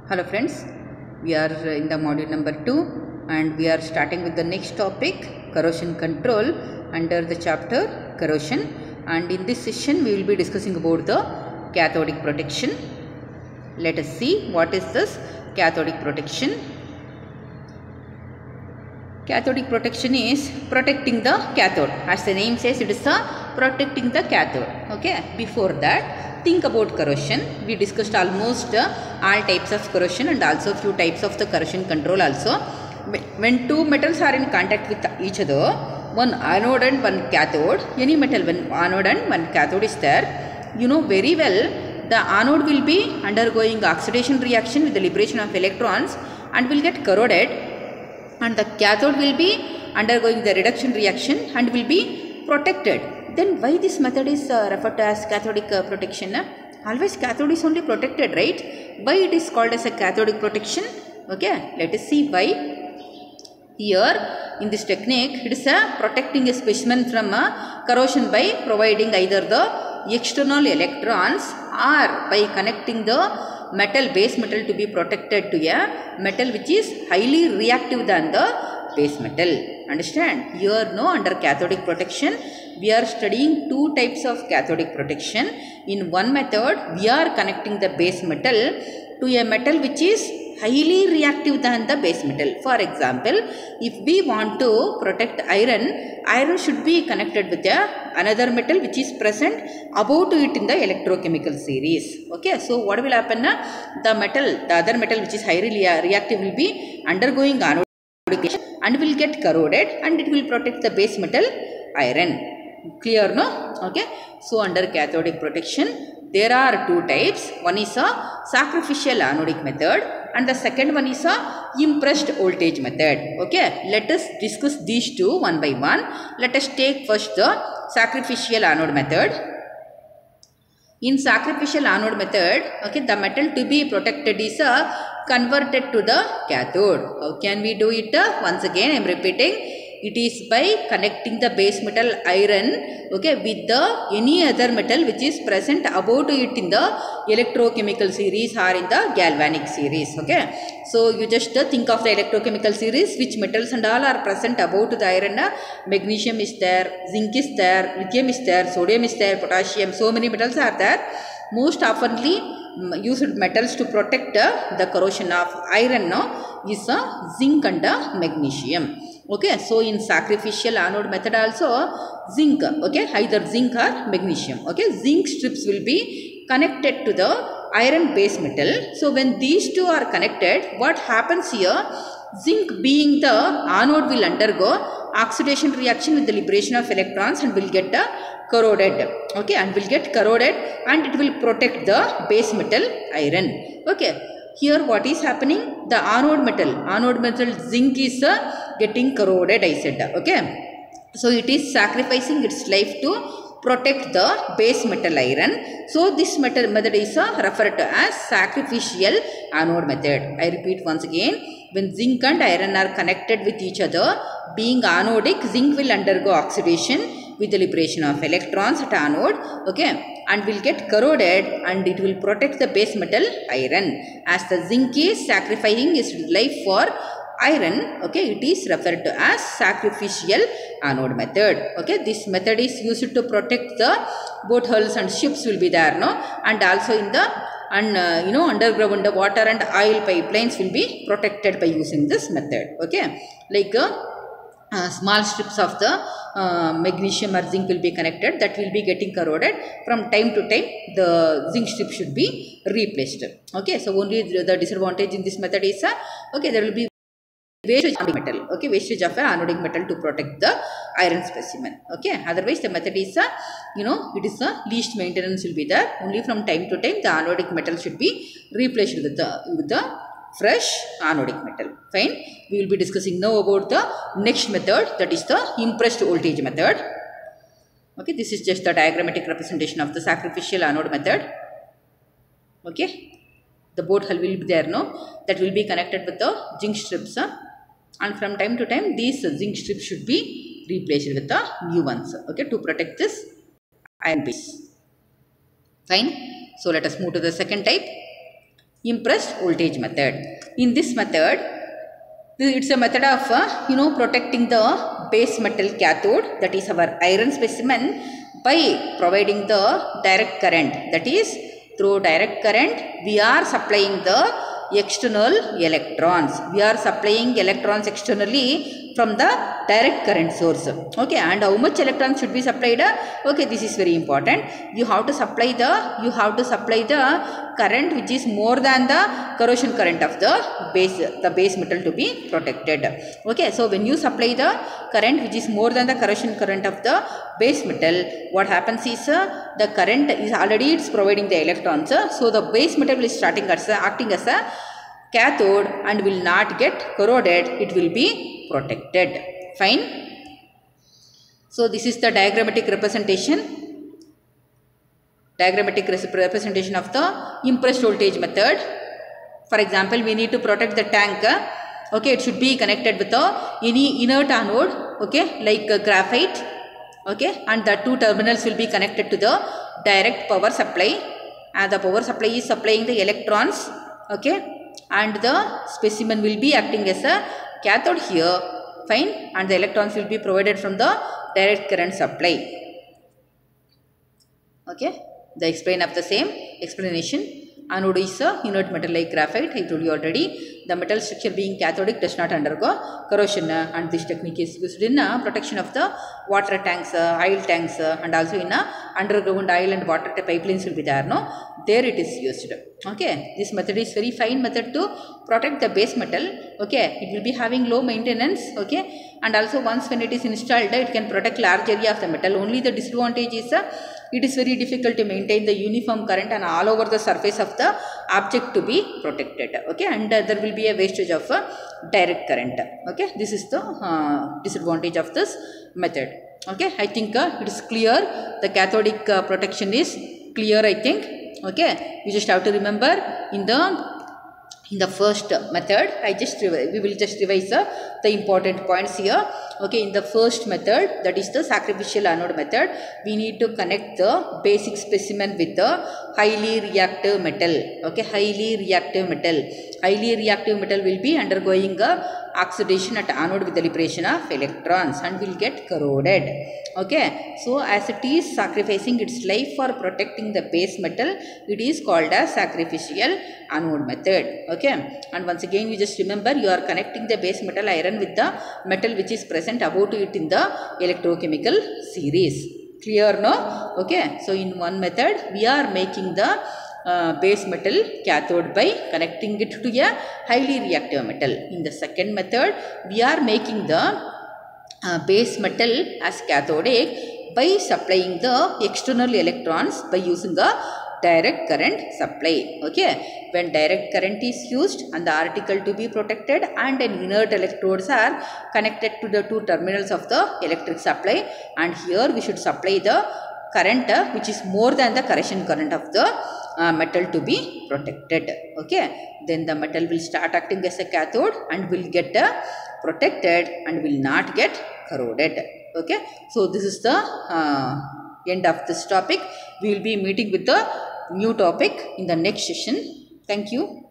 Hello friends, we are in the module number 2 and we are starting with the next topic, corrosion control, under the chapter corrosion, and in this session we will be discussing about the cathodic protection. Let us see what is this cathodic protection. Cathodic protection is protecting the cathode. As the name says, it is protecting the cathode. Okay, before that, think about corrosion. We discussed almost all types of corrosion and also few types of the corrosion control also. When two metals are in contact with each other, one anode and one cathode, any metal, when anode and one cathode is there, you know very well the anode will be undergoing oxidation reaction with the liberation of electrons and will get corroded, and the cathode will be undergoing the reduction reaction and will be protected. Then why this method is referred to as cathodic protection? Always cathode is only protected, right? Why it is called as a cathodic protection? Okay, let us see why. Here in this technique, it is protecting a specimen from corrosion by providing either the external electrons or by connecting the base metal to be protected to a metal which is highly reactive than the base metal. Understand? Here under cathodic protection we are studying two types of cathodic protection. In one method we are connecting the base metal to a metal which is highly reactive than the base metal. For example, if we want to protect iron should be connected with another metal which is present above to it in the electrochemical series. Okay, so what will happen? The other metal which is highly reactive will be undergoing anodization and will get corroded, and it will protect the base metal iron. Clear, no? Okay, so under cathodic protection there are two types. One is a sacrificial anodic method and the second one is a impressed voltage method. Okay, let us discuss these two one by one. Let us take first the sacrificial anode method. In sacrificial anode method, okay, the metal to be protected is converted to the cathode. How can we do it? Once again I am repeating. It is by connecting the base metal iron, okay, with the any other metal which is present above to it in the electrochemical series or in the galvanic series. Okay, so you just think of the electrochemical series, which metals and all are present above to the iron. Magnesium is there, zinc is there, lithium is there, sodium is there, potassium, so many metals are there. Most oftenly used metals to protect the corrosion of iron is zinc and magnesium. Okay, so in sacrificial anode method also zinc, okay, either zinc or magnesium. Okay, zinc strips will be connected to the iron base metal. So when these two are connected, what happens here? Zinc being the anode will undergo oxidation reaction with the liberation of electrons and will get corroded. Okay, and will get corroded and it will protect the base metal iron. Okay, here what is happening? The anode metal zinc is getting corroded, I said. Okay, so it is sacrificing its life to protect the base metal iron. So this method is referred to as sacrificial anode method. I repeat once again. When zinc and iron are connected with each other, being anodic, zinc will undergo oxidation with the liberation of electrons at anode, okay, and will get corroded and it will protect the base metal iron. As the zinc is sacrificing its life for iron, okay, it is referred to as sacrificial anode method. Okay, this method is used to protect the boat hulls and ships will be there, no, and also in the underground water and oil pipelines will be protected by using this method. Okay, like small strips of the magnesium or zinc will be connected, that will be getting corroded. From time to time the zinc strip should be replaced. Okay, so only the disadvantage in this method is okay, there will be wastage of metal, okay, wastage of anodic metal to protect the iron specimen. Okay, otherwise the method is it is least maintenance will be there. Only from time to time the anodic metal should be replaced with the fresh anodic metal. Fine, we will be discussing now about the next method, that is the impressed voltage method. Okay, this is just the diagrammatic representation of the sacrificial anode method. Okay, the boat hull will be there, no, that will be connected with the zinc strips, and from time to time these zinc strips should be replaced with the new ones, okay, to protect this iron base. Fine, so let us move to the second type. impressed voltage method. In this method, it's a method of protecting the base metal cathode, that is our iron specimen, by providing the direct current. That is, through direct current we are supplying the external electrons. We are supplying electrons externally from the direct current source. Okay, and how much electrons should be supplied? Okay, this is very important. You have to supply the current which is more than the corrosion current of the base metal to be protected. Okay, so when you supply the current which is more than the corrosion current of the base metal, what happens is the current is already providing the electrons, so the base metal is acting as a cathode and will not get corroded. It will be protected. Fine. So this is the diagrammatic representation of the impressed voltage method. For example, we need to protect the tank. Okay, it should be connected with any inert anode, okay, like graphite. Okay, and the two terminals will be connected to the direct power supply, and the power supply is supplying the electrons. Okay, and the specimen will be acting as a cathode here. Fine. And the electrons will be provided from the direct current supply. Okay, the explain of the same explanation. Anode is a inert metal like graphite. I told you already. The metal structure being cathodic does not undergo corrosion, and this technique is used in protection of the water tanks, oil tanks, and also in underground oil and water pipelines will be there. No, there it is used. Okay, this method is very fine method to protect the base metal. Okay, it will be having low maintenance. Okay, and also once when it is installed, it can protect large area of the metal. Only the disadvantage is it is very difficult to maintain the uniform current and all over the surface of the object to be protected. Okay, and there will be a wastage of direct current. Okay, this is the disadvantage of this method. Okay, I think it is clear. The cathodic protection is clear, I think. Okay, you just have to remember in the first method, we will just revise the important points here. Okay, in the first method, that is the sacrificial anode method, we need to connect the basic specimen with the highly reactive metal. Okay, highly reactive metal will be undergoing oxidation at anode with the liberation of electrons and will get corroded. Okay, so as it is sacrificing its life for protecting the base metal, it is called as sacrificial anode method. Okay, and once again you just remember, you are connecting the base metal iron with the metal which is present above to it in the electrochemical series. Clear, no? Okay, so in one method we are making the base metal cathode by connecting it to a highly reactive metal. In the second method, we are making the base metal as cathodic by supplying the external electrons by using a direct current supply. Okay, when direct current is used and the article to be protected and an inert electrodes are connected to the two terminals of the electric supply, and here we should supply the current which is more than the corrosion current of the metal to be protected. Okay, then the metal will start acting as a cathode and will get protected and will not get corroded. Okay, so this is the end of this topic. We will be meeting with the new topic in the next session. Thank you.